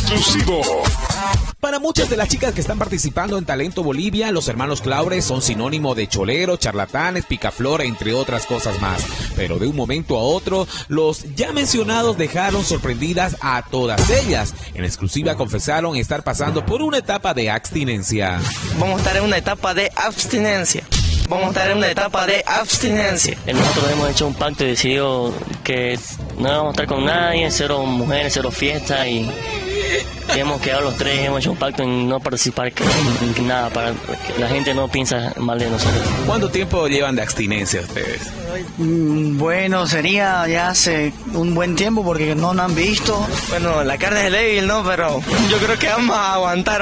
exclusivo. Para muchas de las chicas que están participando en Talento Bolivia, los hermanos Claure son sinónimo de choleros, charlatanes, picaflor, entre otras cosas más. Pero de un momento a otro, los ya mencionados dejaron sorprendidas a todas ellas. En exclusiva confesaron estar pasando por una etapa de abstinencia. Vamos a estar en una etapa de abstinencia. Nosotros hemos hecho un pacto y decidido que no vamos a estar con nadie, cero mujeres, cero fiesta, y hemos quedado los tres, hemos hecho un pacto en no participar en nada, para que la gente no piensa mal de nosotros. ¿Cuánto tiempo llevan de abstinencia ustedes? Bueno, sería ya hace un buen tiempo porque no nos han visto. Bueno, la carne es débil, ¿no? Pero yo creo que vamos a aguantar.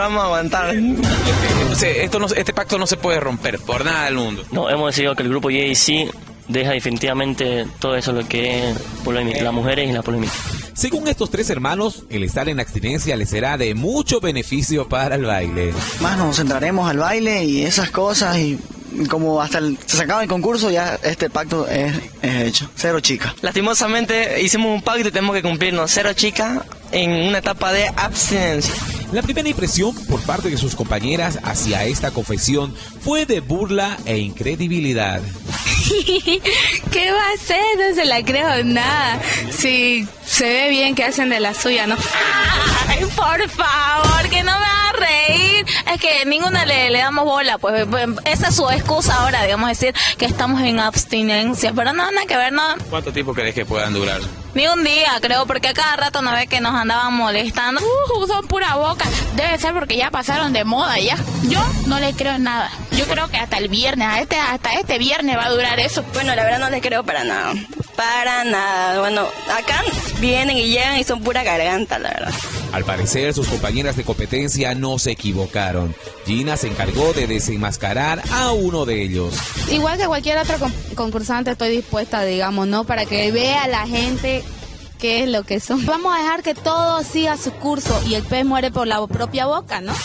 Este pacto no se puede romper por nada del mundo. No, hemos decidido que el grupo JAC deja definitivamente todo eso, lo que es polémica, las mujeres y la polémica. Según estos tres hermanos, el estar en abstinencia les será de mucho beneficio para el baile. Más nos centraremos al baile y esas cosas, y como hasta se acaba el concurso, ya este pacto es hecho. Cero chicas. Lastimosamente hicimos un pacto y tenemos que cumplirnos. Cero chicas en una etapa de abstinencia. La primera impresión por parte de sus compañeras hacia esta confesión fue de burla e incredibilidad. ¿Qué va a hacer? No se la creo nada. Sí, se ve bien que hacen de la suya, ¿no? Ay, por favor, que no me haga reír. Es que ninguna le damos bola, pues esa es su excusa ahora, digamos, decir que estamos en abstinencia, pero no, nada que ver, no. ¿Cuánto tiempo crees que puedan durar? Ni un día, creo, porque a cada rato no ve que nos andaban molestando. Son pura boca. Debe ser porque ya pasaron de moda ya. Yo no le creo en nada. Yo creo que hasta el viernes, hasta este viernes va a durar eso. Bueno, la verdad no le creo para nada. Para nada. Bueno, acá vienen y llegan y son pura garganta, la verdad. Al parecer, sus compañeras de competencia no se equivocaron. Gina se encargó de desenmascarar a uno de ellos. Igual que cualquier otro concursante, estoy dispuesta, digamos, ¿no? Para que vea la gente qué es lo que son. Vamos a dejar que todo siga su curso y el pez muere por la propia boca, ¿no?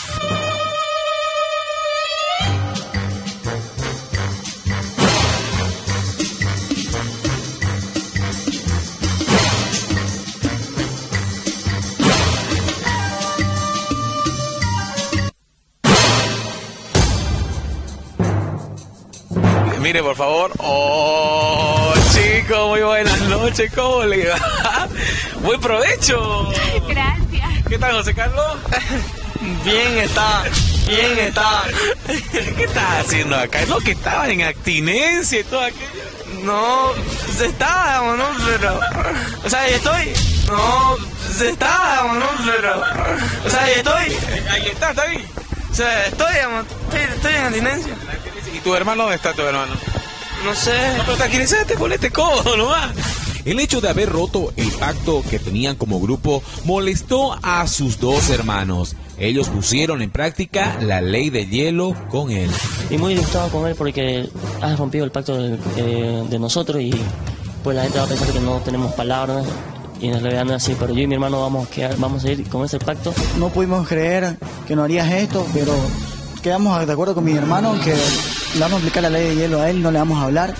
Mire, por favor. Oh, chicos, muy buenas noches. ¿Cómo le va? Buen provecho. Gracias. ¿Qué tal, José Carlos? Bien está. ¿Qué estás haciendo acá? No, que estaban en abstinencia y todo aquello. No, estábamos, ¿no? Pero, o sea, estoy. No, estábamos, ¿no? Pero, o sea, estoy. Ahí está ahí. O sea, estoy en abstinencia. ¿Y tu hermano dónde está tu hermano? No sé. No, pero tranquilízate, ponete codo nomás. El hecho de haber roto el pacto que tenían como grupo molestó a sus dos hermanos. Ellos pusieron en práctica la ley de hielo con él. Y muy disgustado con él porque has rompido el pacto de nosotros, y pues la gente va a pensar que no tenemos palabras, y en realidad no es así. Pero yo y mi hermano vamos a seguir con ese pacto. No pudimos creer que no harías esto, pero quedamos de acuerdo con mi hermano que le vamos a aplicar la ley de hielo a él, no le vamos a hablar.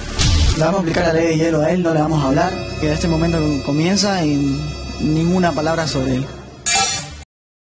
Que de este momento comienza y ninguna palabra sobre él.